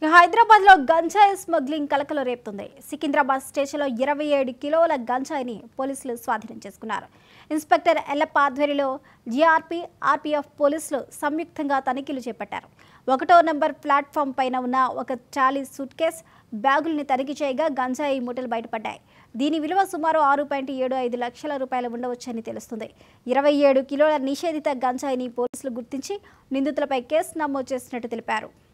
హైదరాబాద్ లో గంజాయి స్మగ్లింగ్ కలకలం రేపుతుంది. సికింద్రాబాద్ స్టేషన్లో 27 కిలోల గంజాయిని పోలీసులు స్వాధీనం చేసుకున్నారు. ఇన్స్పెక్టర్ ఎల్లప్ప ఆధ్వర్యంలో జీఆర్పీ, ఆర్పీఎఫ్ పోలీసులు సంయుక్తంగా తనిఖీలు చేపట్టారు. 1వ నంబర్ ప్లాట్ఫామ్ పైన ఉన్న ఒక చాలీ సూట్ కేస్ బ్యాగుల్ని తనిఖీ చేయగా గంజాయి మూటలు బయటపడ్డాయి. దీని విలువ సుమారు 6.75 లక్షల రూపాయలు ఉండవచ్చని తెలుస్తుంది. 27 కిలోల నిషేధిత గంజాయిని పోలీసులు గుర్తించి నిందితులపై కేసు నమోదు చేసినట్టు తెలిపారు.